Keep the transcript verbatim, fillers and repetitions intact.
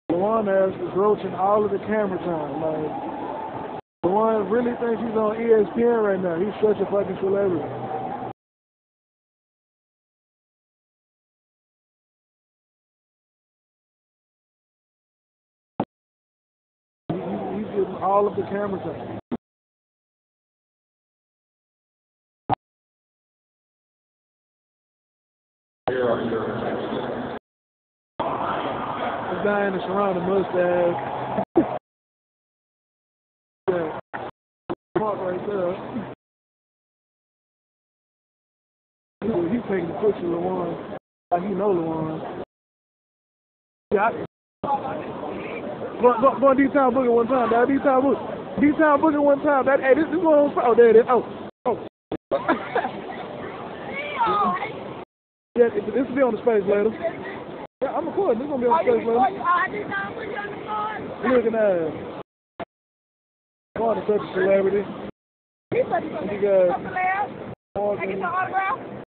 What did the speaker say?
LaJuan ass is roaching all of the camera time. Like, LaJuan really thinks he's on E S P N right now. He's such a fucking celebrity. He, he, he's getting all of the camera time. This guy in the surrounding mustache. Yeah. Mark right there. He, he's taking a picture of LaJuan. Like he know LaJuan. Yeah. Go, go, go D-Town Boogie one time, dad. D-Town Boogie. D-Town Boogie one time. That, hey, this is one on. Oh, there it is. Oh. Oh. Yeah, this will be on the space later. Yeah, I'm recording. This is going to be on the space later. Looking at it. Martin, such a celebrity. He's such a celebrity. You guys. Can I get your autograph?